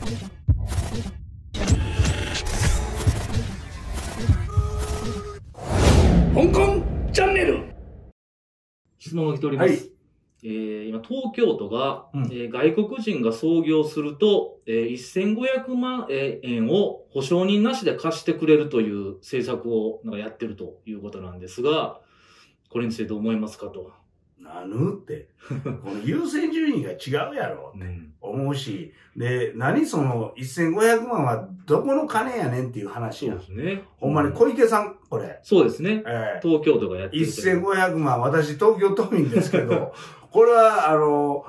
香港チャンネル。 質問が来ております。 はい。 今、東京都が、外国人が創業すると、1500万円を保証人なしで貸してくれるという政策をなんかやってるということなんですが、これについてどう思いますかと。 なぬって、この優先順位が違うやろって思うし、で、何その1500万はどこの金やねんっていう話や。 そうですね。 ほんまに小池さん、これ。 そうですね。東京都がやってる。 1500万、私東京都民ですけど、これは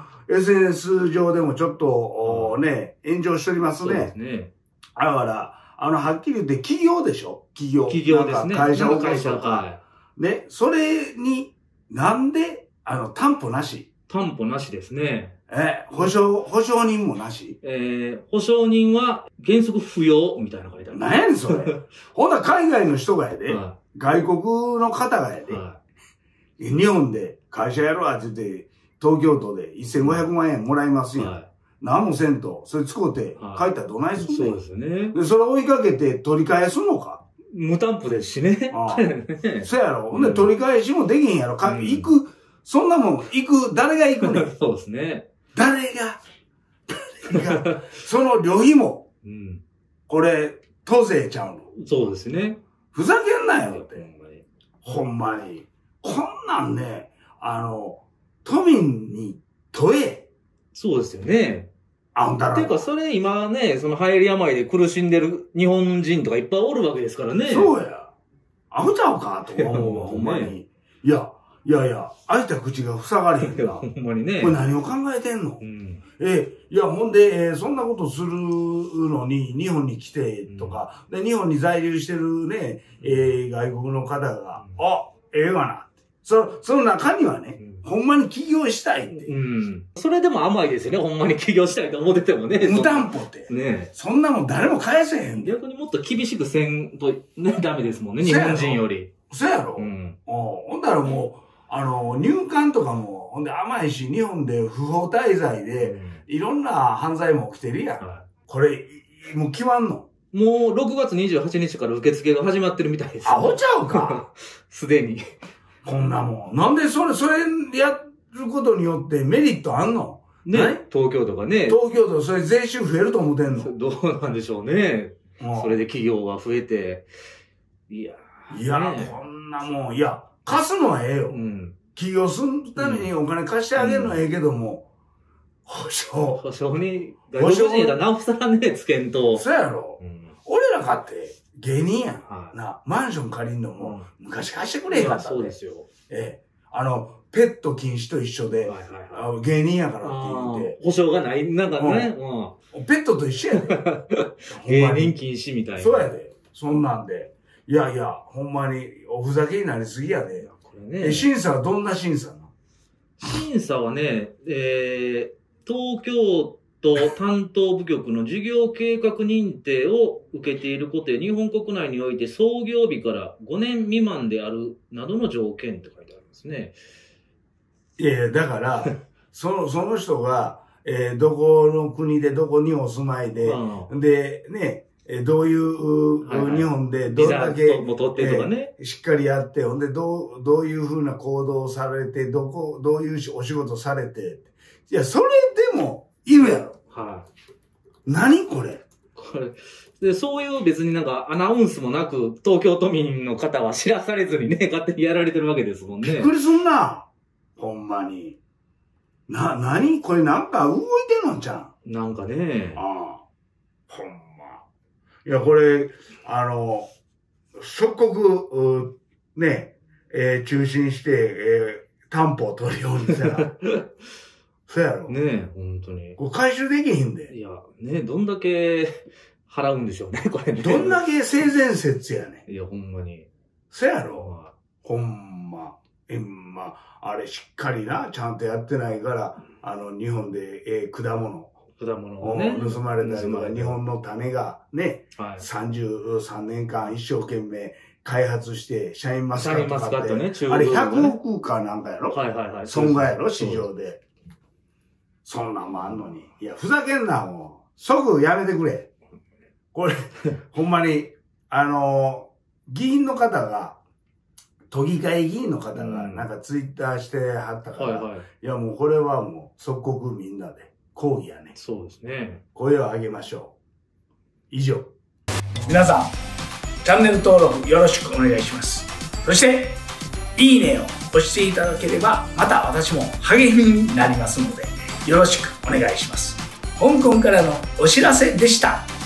SNS 上でもちょっと、ね、炎上しておりますね。 そうですね。 だから、はっきり言って企業でしょ？企業。 企業ですね。 会社を起こすとか。 はい。 ね、それに、なんで、担保なし。 担保なしですね。 保証人もなし。 保証人は原則不要みたいなの書いてある。 何やねん、それ。ほんな海外の人がやで、外国の方がやで、日本で会社やろうって言って、東京都で1500万円もらいますよ。何もせんと、それ使うて、帰ったらどないすんねん。 そうですよね。 で、それ追いかけて取り返すのか。 無担保ですしね。 そうやろ。ほんで取り返しもできへんやろ。行く、そんなもん、誰が行くねん。 そうですね。 誰が、その旅費も、これ、都税ちゃうの。 そうですね。 ふざけんなよって。ほんまに。こんなんね、都民に問え。 そうですよね。 あんたら。 ていうか、それ今ね、その流行り病で苦しんでる日本人とかいっぱいおるわけですからね。 そうや。アホちゃうかと思うわ、ほんまに。いや、開いた口が塞がれへんか。 ほんまにね。 これ何を考えてんの？いや、ほんで、そんなことするのに、日本に来て、とか、で、日本に在留してるね、外国の方が、ええわな。その中にはね、ほんまに起業したいって。 それでも甘いですよね、ほんまに起業したいと思っててもね。 無担保って。 ね。 そんなもん誰も返せへん。 逆にもっと厳しくせんと、ね、ダメですもんね、日本人より。 そうやろ？ほんだらもう、入管とかも、ほんで甘いし、日本で不法滞在で、いろんな犯罪も起きてるやん。これ、もう決まんの？ もう6月28日から受付が始まってるみたいです。 アホちゃうか。 すでに。 こんなもん。なんでそれやることによってメリットあんの？ ね。東京とかね。 東京都それ税収増えると思ってんの？ どうなんでしょうね。それで企業が増えて。いや、 こんなもん。貸すのはええよ。起業するためにお金貸してあげるのはええけども、保証に、外国人やったらなおさらね、つけんと。 そうやろ。俺らかって芸人やん。マンション借りんのも昔貸してくれへんかった。 そうですよ。 ペット禁止と一緒で、芸人やからって言って。 保証がない、なんかね。 ペットと一緒やで。 芸人禁止みたいな。 そうやで。そんなんで。ほんまにおふざけになりすぎやで。審査はどんな審査なの？ 審査はね、東京都担当部局の事業計画認定を受けていることや、日本国内において創業日から5年未満であるなどの条件って書いてありますね。 だから、その人が、どこの国でどこにお住まいで、で、ね、どういう日本でどれだけしっかりやって、ほんでどういうふうな行動をされて、どういうお仕事されて、いや、それでもいるやろ。何これ。 で、そういう別になんかアナウンスもなく、東京都民の方は知らされずにね、勝手にやられてるわけですもんね。 びっくりすんな。ほんまに。何これなんか動いてんのちゃん。 なんかね。 ほんま。いや、これ、即刻、ね、中心して、担保を取るようにしたら。そうやろ。 ねえ、本当に。 これ回収できへんで。 いや、ねどんだけ払うんでしょうね、これね。 どんだけ性善説やねん。 いや、ほんまに。 そうやろ。ほんま。あれしっかりな、ちゃんとやってないから、日本で、果物をね、盗まれたりとか、日本の種がね、33年間一生懸命開発して、シャインマスカット買って、ね、あれ100億かなんかやろ？損害やろ？市場で。そんなんもあんのに。いや、ふざけんな、もう。 即やめてくれ。これ、ほんまに、議員の方が、都議会議員の方がなんかツイッターしてはったから、いやもうこれはもう即刻みんなで抗議やね。 そうですね。 声を上げましょう。以上。皆さん、チャンネル登録よろしくお願いします。そして、いいねを押していただければ、また私も励みになりますので、よろしくお願いします。香港からのお知らせでした。